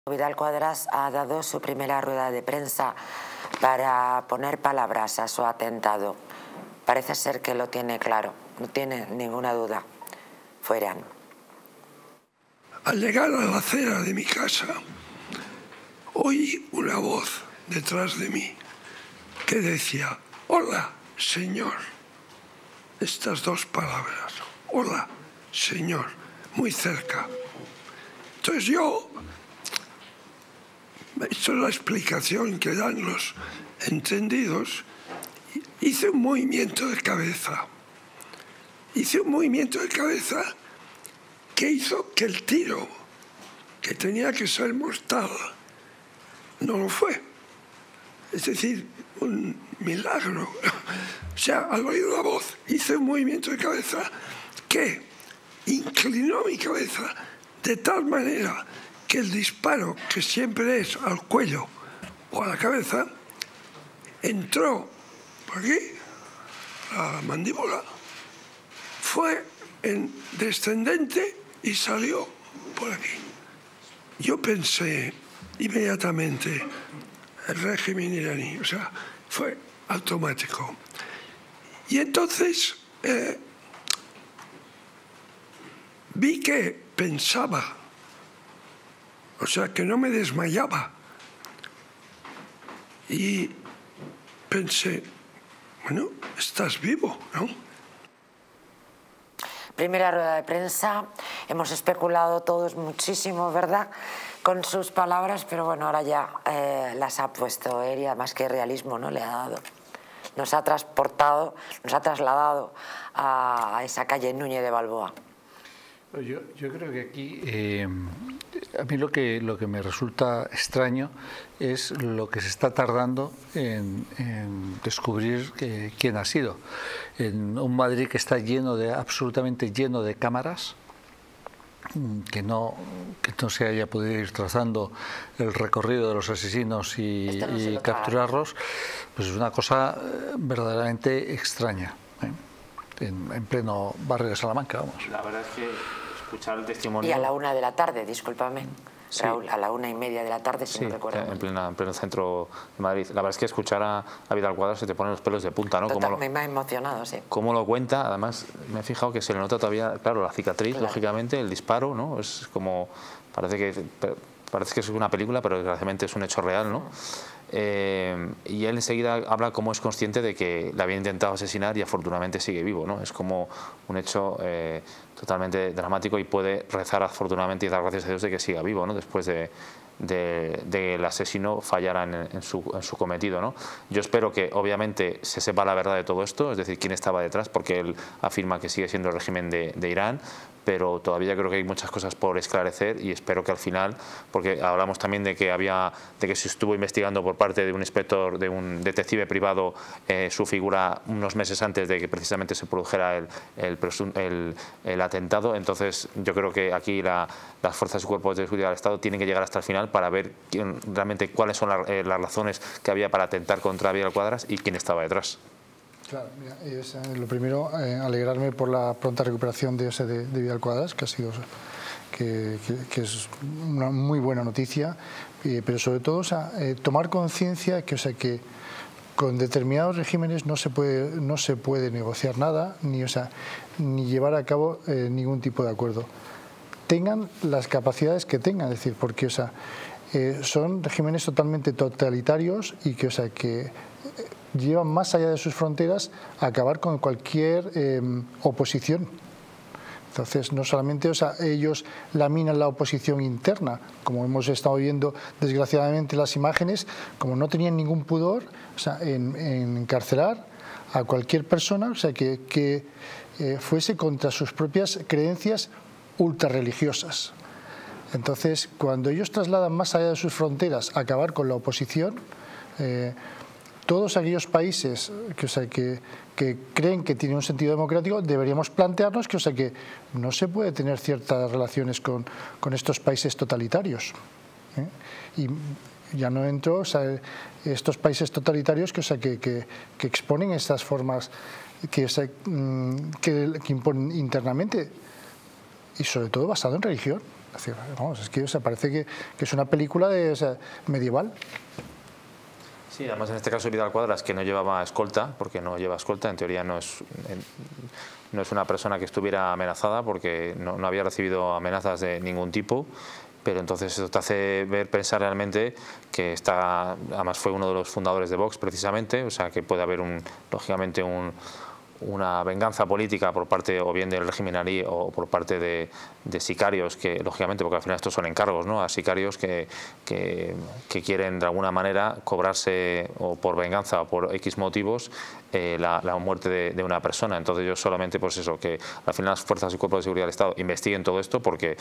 Vidal Quadras ha dado su primera rueda de prensa para poner palabras a su atentado. Parece ser que lo tiene claro, no tiene ninguna duda. Fueran. Al llegar a la acera de mi casa, oí una voz detrás de mí que decía: «Hola, señor». Estas dos palabras, «Hola, señor», muy cerca. Entonces yo, esto es la explicación que dan los entendidos, hice un movimiento de cabeza. Hice un movimiento de cabeza que hizo que el tiro, que tenía que ser mortal, no lo fue. Es decir, un milagro. O sea, al oír la voz, hice un movimiento de cabeza que inclinó mi cabeza de tal manera que el disparo, que siempre es al cuello o a la cabeza, entró por aquí, la mandíbula, fue en descendente y salió por aquí. Yo pensé inmediatamente el régimen iraní, o sea, fue automático. Y entonces vi que pensaba, o sea, que no me desmayaba. Y pensé, bueno, estás vivo, ¿no? Primera rueda de prensa, hemos especulado todos muchísimo, ¿verdad?, con sus palabras, pero bueno, ahora ya las ha puesto él y además qué realismo, ¿no?, le ha dado. Nos ha transportado, nos ha trasladado a esa calle Núñez de Balboa. Yo creo que aquí, a mí lo que me resulta extraño es lo que se está tardando en descubrir quién ha sido. En un Madrid que está absolutamente lleno de cámaras, que no se haya podido ir trazando el recorrido de los asesinos y capturarlos, pues es una cosa verdaderamente extraña, en pleno barrio de Salamanca, vamos. La verdad es que escuchar el testimonio... Y a la 1 de la tarde, discúlpame, sí. Raúl, a la 1:30 de la tarde, si sí, no recuerdo. En pleno centro de Madrid. La verdad es que escuchar a Vidal Quadras se te ponen los pelos de punta, ¿no? Total, me ha emocionado, sí. Cómo lo cuenta, además me he fijado que se le nota todavía, claro, la cicatriz, claro, lógicamente, el disparo, ¿no? Es como, parece que es una película, pero desgraciadamente es un hecho real, ¿no? Y él enseguida habla como es consciente de que le habían intentado asesinar y afortunadamente sigue vivo, ¿no? Es como un hecho totalmente dramático y puede rezar afortunadamente y dar gracias a Dios de que siga vivo, ¿no?, después de el asesino fallara en su cometido, ¿no? Yo espero que obviamente se sepa la verdad de todo esto, es decir, quién estaba detrás, porque él afirma que sigue siendo el régimen de Irán, pero todavía creo que hay muchas cosas por esclarecer y espero que al final, porque hablamos también de que se estuvo investigando por parte de un inspector, de un detective privado, su figura unos meses antes de que precisamente se produjera el atentado. Entonces yo creo que aquí las fuerzas y cuerpos de seguridad del Estado tienen que llegar hasta el final para ver realmente cuáles son las razones que había para atentar contra Vidal Quadras y quién estaba detrás. Claro, mira, lo primero, alegrarme por la pronta recuperación de Vidal Quadras, que es una muy buena noticia, pero sobre todo, tomar conciencia que con determinados regímenes no se puede negociar nada, ni llevar a cabo ningún tipo de acuerdo. Tengan las capacidades que tengan, es decir, porque son regímenes totalmente totalitarios y que llevan más allá de sus fronteras a acabar con cualquier oposición. Entonces, no solamente ellos laminan la oposición interna, como hemos estado viendo desgraciadamente las imágenes, como no tenían ningún pudor en encarcelar a cualquier persona que fuese contra sus propias creencias ultrarreligiosas. Entonces, cuando ellos trasladan más allá de sus fronteras a acabar con la oposición, todos aquellos países que creen que tienen un sentido democrático deberíamos plantearnos que no se puede tener ciertas relaciones con estos países totalitarios. Y ya no entro estos países totalitarios que exponen estas formas que imponen internamente y sobre todo basado en religión. Es decir, vamos, es que parece que es una película medieval. Sí, además en este caso Vidal Quadras, que no llevaba escolta, porque no lleva escolta, en teoría no es una persona que estuviera amenazada, porque no había recibido amenazas de ningún tipo, pero entonces eso te hace pensar realmente que además fue uno de los fundadores de Vox precisamente, o sea que puede haber lógicamente una venganza política por parte o bien del régimen iraní o por parte de sicarios que, lógicamente, porque al final estos son encargos, ¿no?, a sicarios que quieren de alguna manera cobrarse o por venganza o por X motivos la muerte de una persona. Entonces yo solamente, pues eso, que al final las fuerzas y cuerpos de seguridad del Estado investiguen todo esto, porque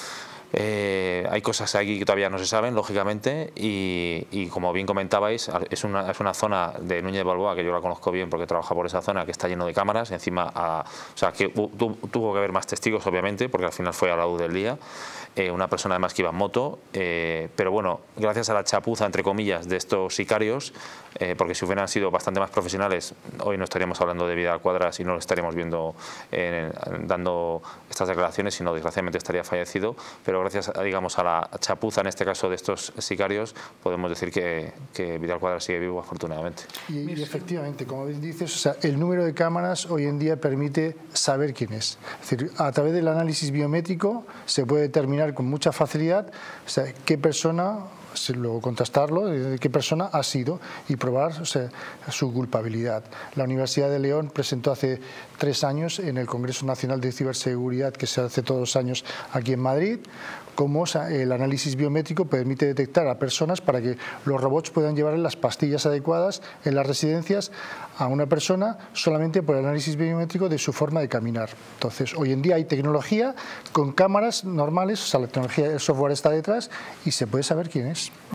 hay cosas aquí que todavía no se saben, lógicamente, y como bien comentabais, es una zona de Núñez de Balboa, que yo la conozco bien porque trabaja por esa zona, que está lleno de cámaras, encima, o sea, que tuvo que haber más testigos, obviamente, porque al final fue a la luz del día, una persona además que iba en moto, pero bueno, gracias a la chapuza, entre comillas, de estos sicarios, porque si hubieran sido bastante más profesionales, hoy no estaríamos hablando de Vidal Quadras y no lo estaríamos viendo dando estas declaraciones, sino desgraciadamente estaría fallecido, pero gracias, digamos, a la chapuza, en este caso, de estos sicarios, podemos decir que Vidal Quadras sigue vivo, afortunadamente. Y efectivamente, como bien dices, o sea, el número de cámaras hoy en día permite saber quién es. Es decir, a través del análisis biométrico se puede determinar con mucha facilidad, o sea, qué persona, luego contrastarlo, de qué persona ha sido y probar, o sea, su culpabilidad. La Universidad de León presentó hace 3 años en el Congreso Nacional de Ciberseguridad, que se hace todos los años aquí en Madrid, cómo el análisis biométrico permite detectar a personas para que los robots puedan llevar las pastillas adecuadas en las residencias a una persona solamente por el análisis biométrico de su forma de caminar. Entonces, hoy en día hay tecnología con cámaras normales, o sea, la tecnología, el software está detrás y se puede saber quién es.